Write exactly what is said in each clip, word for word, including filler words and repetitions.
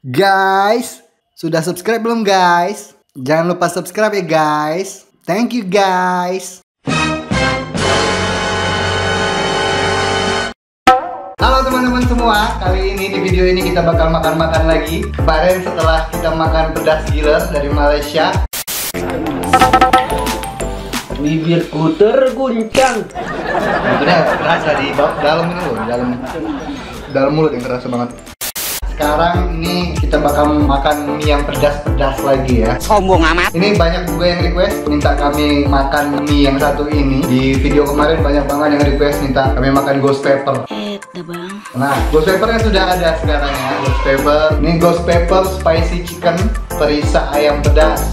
Guys, sudah subscribe belum guys? Jangan lupa subscribe ya guys. Thank you guys. Halo teman-teman semua, kali ini di video ini kita bakal makan-makan lagi. Kemarin setelah kita makan pedas giler dari Malaysia, bibirku terguncang. udah terasa di bawah dalam ini loh, dalam dalam mulut yang terasa banget. Sekarang ini kita bakal makan mie yang pedas-pedas lagi ya. Sombong amat. Ini banyak juga yang request minta kami makan mie yang satu ini. Di video kemarin banyak banget yang request minta kami makan ghost pepper. Eh, bang. Nah, ghost peppernya sudah ada sekarang ya. Ghost pepper. Ini ghost pepper spicy chicken perisa ayam pedas.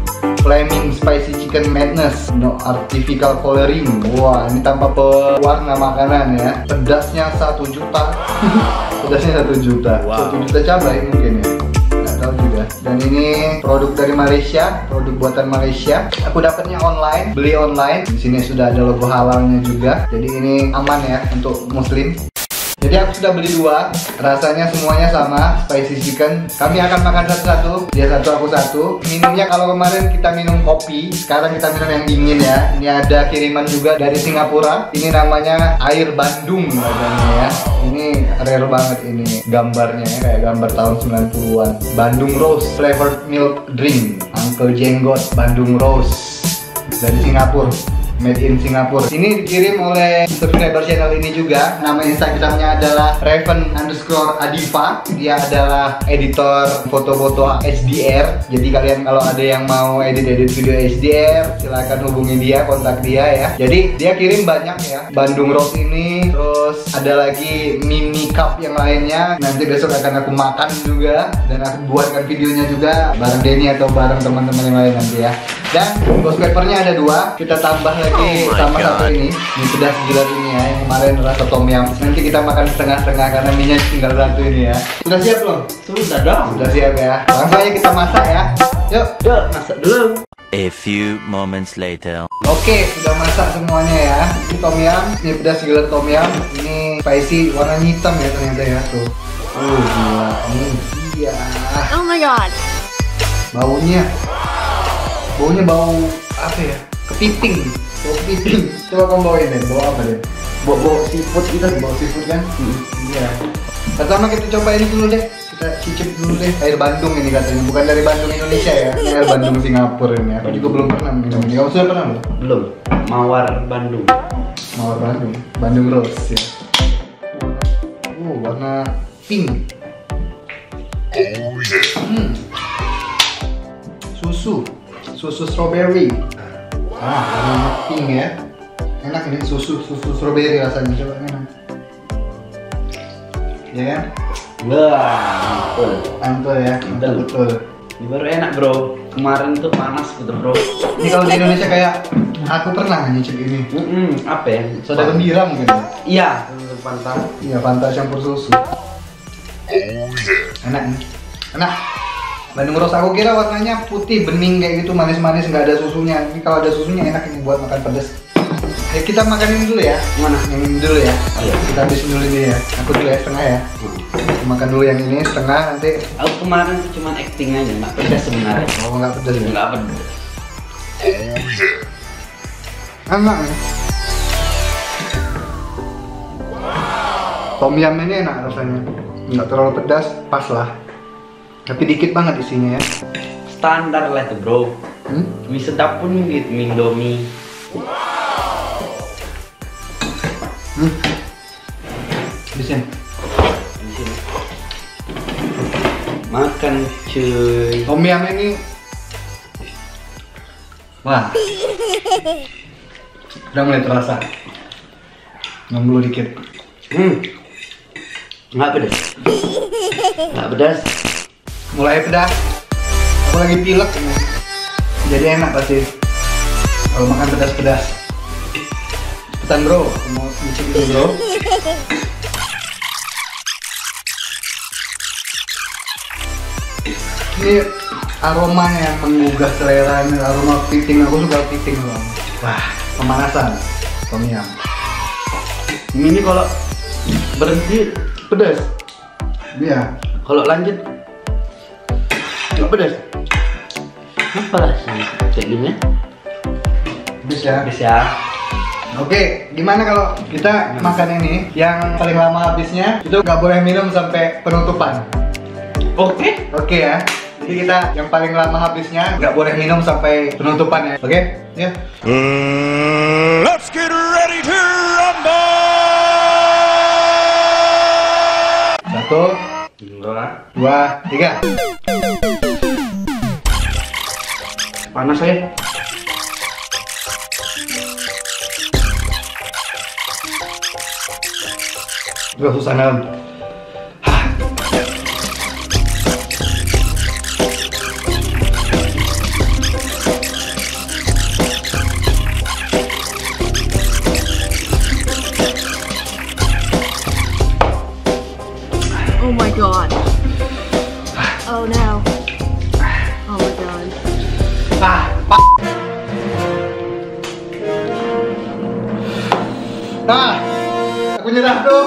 Flaming spicy chicken madness, no artificial coloring. Wah, ini tanpa pewarna makanan ya. Pedasnya satu juta. Pedasnya satu juta. Wow. Satu juta cabai mungkin ya. Nggak tahu juga. Dan ini produk dari Malaysia, produk buatan Malaysia. Aku dapatnya online, beli online. Di sini sudah ada logo halalnya juga. Jadi ini aman ya untuk muslim. Jadi aku sudah beli dua, rasanya semuanya sama, spicy chicken. Kami akan makan satu-satu, dia satu, aku satu. Minumnya kalau kemarin kita minum kopi, sekarang kita minum yang dingin ya. Ini ada kiriman juga dari Singapura. Ini namanya air Bandung katanya ya. Ini rare banget ini gambarnya ya, kayak gambar tahun sembilan puluhan. Bandung Rose flavored milk drink, Uncle Jenggot Bandung Rose dari Singapura. Made in Singapura. Ini dikirim oleh subscriber channel ini juga. Nama Instagramnya adalah Raven underscore Adifa. Dia adalah editor foto-foto H D R. Jadi kalian kalau ada yang mau edit-edit video H D R, silahkan hubungi dia, kontak dia ya. Jadi dia kirim banyak ya. Bandung Rose ini, terus ada lagi Mimi Cup yang lainnya. Nanti besok akan aku makan juga dan aku buatkan videonya juga bareng Denny atau bareng teman-teman yang lain nanti ya. Dan ghost peppernya ada dua. Kita tambah lagi oh sama God. Satu ini, mie pedas giler ini ya. Yang kemarin rasa tom yum. Nanti kita makan setengah-setengah karena mie nya tinggal satu ini ya. Sudah siap belum? Sudah dong. Sudah siap ya. Langsung aja kita masak ya. Yuk, Yuk, masak dulu. A few moments later. Oke, sudah masak semuanya ya. Ini tom yum, mie pedas giler tom yum. Ini spicy, warnanya hitam ya ternyata ya tuh. Oh gila, ini dia. Oh my god. Baunya. Baunya bau apa ya? Kepiting. Bau kepiting. Coba kamu bawain deh, bau apa deh? Bau bau seafood kita, bau seafood kan? Hmm. Iya. Pertama kita coba ini dulu deh. Kita cicip dulu deh. Air Bandung ini katanya, bukan dari Bandung Indonesia ya. Ini air Bandung Singapura ini. Aku juga belum pernah minum ini. Kamu sudah pernah belum? Belum. Mawar Bandung. Mawar Bandung. Bandung Rose ya. Oh, warna pink. Hmm. Susu. Susu strawberry. Ah, warna pink ya. Enak ini susu susu strawberry rasanya, coba enak. Ya kan? Wah, betul. Mantul ya, mantul betul. Ini baru enak bro. Kemarin tuh panas gitu bro. Ini kalau di Indonesia kayak aku pernah nyicip ini. Hmm, apa ya? Soda gembira mungkin. Iya, Fanta. Iya, Fanta campur susu. Enak nih. Enak. Bandung Rose aku kira warnanya putih bening kayak gitu, manis-manis, nggak ada susunya. Ini kalau ada susunya enak ini buat makan pedas. Ayo kita makan ini dulu ya. Mana? Yang ini dulu ya. Iya. Kita habisin dulu ini ya. Aku dulu ya setengah ya. Kita makan dulu yang ini setengah nanti. Aku kemarin tuh cuma acting aja, nggak pedas sebenarnya. Oh nggak pedas ya? Nggak pedas. Enak ya. Tom yum ini enak rasanya. Nggak terlalu pedas, pas lah. Tapi dikit banget isinya ya. Standar lah tuh bro. Hmm? Mie sedap pun gitu, mie Indomie. Hmm. Habisin. Di sini. Makan cuy. Tom yum ini. Wah. Udah mulai terasa. Ngomong dulu dikit. Hmm. Nggak pedas. Nggak pedas. Mulai pedas. Aku lagi pilek ini. Jadi enak pasti kalau makan pedas-pedas. Cepetan bro, aku mau nyicip dulu bro. Ini aromanya yang menggugah selera, ini aroma kepiting. Aku suka kepiting bro. Wah, pemanasan tom yum. Ini kalau berhenti pedas. Iya. Kalau lanjut Gak pedas. Apa rasanya kayak gini? Bisa. Bisa. Oke, gimana kalau kita makan ini yang paling lama habisnya itu nggak boleh minum sampai penutupan. Oke. Oke ya. Jadi kita yang paling lama habisnya nggak boleh minum sampai penutupan ya. Oke? Ya. Mm, let's get ready to rumble! Satu, Dua. dua, tiga. Panas saya. Gak susah nam. Oh my god. Oh no. Oh my god. Ah, pak. Nah, aku nyerah tuh.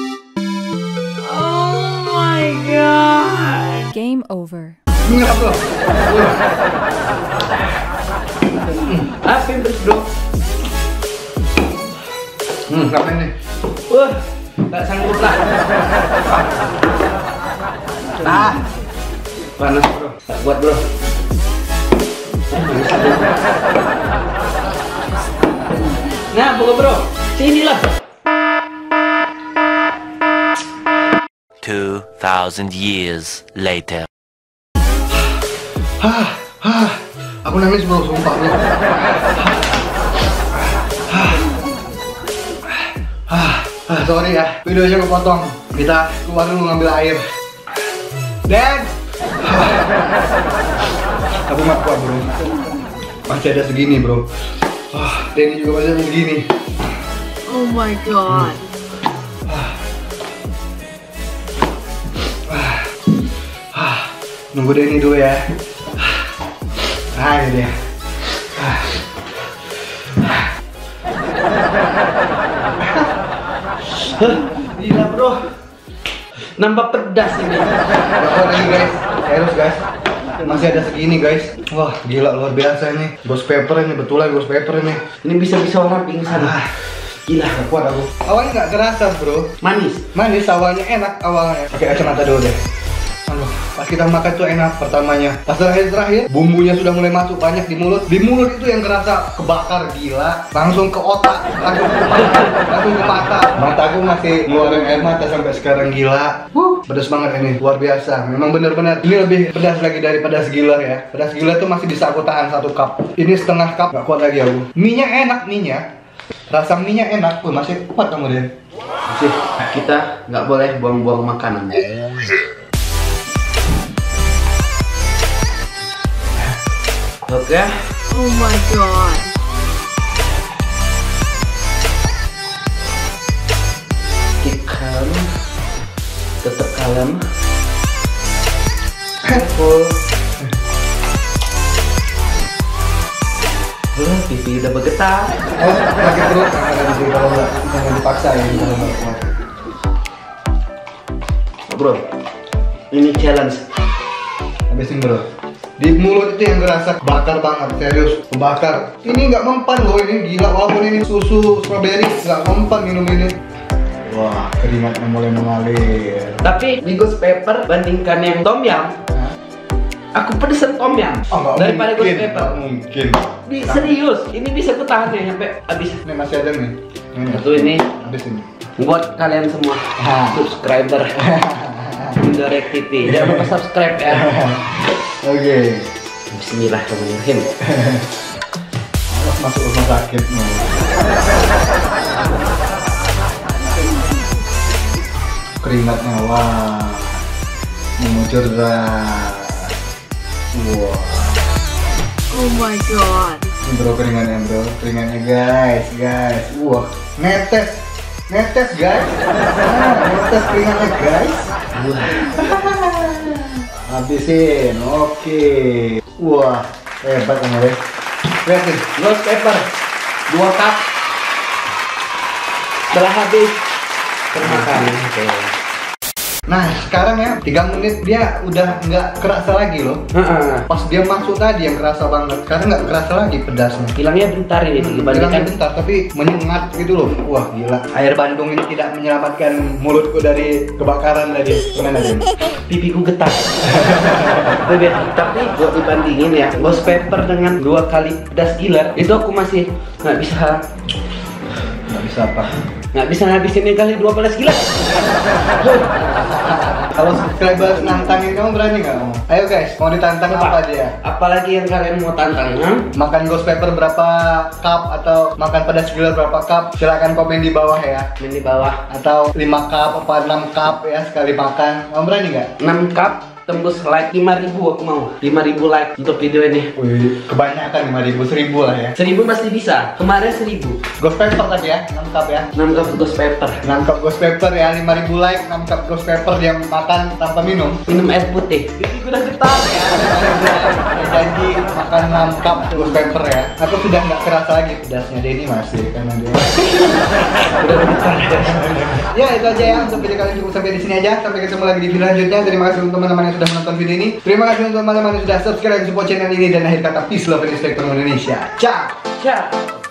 Oh my god. Game over. Nyerah tuh. Ah, pinter bro. Hmm, ngapain nih? Wah, nggak sanggup lah. Nah, Panas bro. Tak buat bro. Nah, buka bro. Sinilah. Two thousand years later. hah, hah. Aku nangis bro, sumpah bro. Hah, hah, sorry ya, videonya kepotong. Kita keluar dulu ngambil air. Dan aku nggak kuat bro. Masih ada segini bro. Wah, Denny juga masih ada segini. Oh my god. Nunggu Denny dulu ya. Nah, ini dia. Gila bro. Nambah pedas ini. Gak kuat lagi guys. Terus guys. Masih ada segini guys. Wah, gila luar biasa nih. Ghost pepper ini, betulan ghost pepper ini. Ini bisa-bisa orang pingsan. Ah. Gila. Gak kuat aku. Awalnya nggak kerasa bro. Manis. Manis awalnya, enak awalnya. Pakai kacamata dulu deh. Aduh, pas kita makan tuh enak pertamanya. Pas terakhir-terakhir, bumbunya sudah mulai masuk banyak di mulut. Di mulut itu yang kerasa kebakar gila. Langsung ke otak, langsung ke mata, langsung ke mata. Mataku masih ngeluarin air mata sampai sekarang gila. Huh, pedas banget ini, luar biasa. Memang benar-benar ini lebih pedas lagi dari pedas gila ya. Pedas gila tuh masih bisa aku tahan satu cup. Ini setengah cup, gak kuat lagi aku. Mie-nya enak, mie-nya. Rasa mie-nya enak, pun masih kuat kamu Den. Masih, kita nggak boleh buang-buang makanan. Oke. Oh my god. Keep calm. Tetap kalem. Full. Oh, pipi udah bergetar. Oh, sakit perut karena di sini kalau nggak jangan dipaksa ya kalau nggak kuat. Bro, ini challenge. Habisin bro. Di mulut itu yang ngerasa bakar banget, serius, kebakar. Ini nggak mempan loh, ini gila walaupun ini susu strawberry nggak mempan minum ini. Wah, keringatnya mulai mengalir. Tapi di ghost pepper bandingkan yang tom yum, Hah? aku pedesan tom yum Oh, nggak daripada ghost mungkin, pepper. nggak mungkin. Di, serius, ini bisa ku tahan ya sampai habis. Ini masih ada nih. Ini. Satu ini Habis ini. buat kalian semua Ha. subscriber Indorek T V. Jangan lupa subscribe ya. Oke. Bismillahirrahmanirrahim. Awas masuk rumah sakit nih. Keringatnya wah mengucur deras. Wah. Oh my god. Ini bro keringannya bro, keringannya guys, guys. Wah, netes, netes guys. Nah, netes keringannya guys. Habisin, oke. Wah, hebat kamu deh. Lihat nih, Ghost pepper dua cup setelah habis termakan. Oke. Nah sekarang ya tiga menit dia udah nggak kerasa lagi loh. Heeh. Pas dia masuk tadi yang kerasa banget, sekarang nggak kerasa lagi pedasnya. Hilangnya bentar ini Hilangnya dibandingkan bentar tapi menyengat gitu loh. Wah gila. Air Bandung ini tidak menyelamatkan mulutku dari kebakaran tadi. Gimana Dem? pipiku getar. Bebek, tapi gua dibandingin ya, ghost pepper dengan dua kali pedas gila, itu aku masih nggak bisa Nggak bisa apa? nggak bisa ngabisin kali dua pedas gila. Kalau subscribers nantangin kamu berani nggak? Ayo guys, mau ditantang apa dia? Apalagi yang kalian mau tantang? Hmm? Makan ghost pepper berapa cup atau makan pedas gila berapa cup? Silahkan komen di bawah ya. Ini di bawah. Atau lima cup apa enam cup ya sekali makan. Kamu berani nggak? enam cup tembus like lima ribu aku mau. lima ribu like untuk video ini. Wih, kebanyakan lima ribu, seribu lah ya. seribu pasti bisa. Kemarin seribu. Ghost pepper tadi ya, enam cup ya. enam cup ghost pepper. enam cup ghost pepper ya, lima ribu like, enam cup ghost pepper dia makan tanpa minum. Minum air putih. Jadi udah getar ya. Janji makan enam cup ghost pepper ya. Aku sudah nggak kerasa lagi pedasnya, Denny masih karena dia. Ya itu aja ya untuk video kali ini, cukup sampai di sini aja. Sampai ketemu lagi di video selanjutnya. Terima kasih untuk teman-teman yang sudah menonton video ini. Terima kasih untuk teman-teman yang sudah subscribe support channel ini, dan akhir kata peace love and respect from Indonesia. Ciao. Ciao.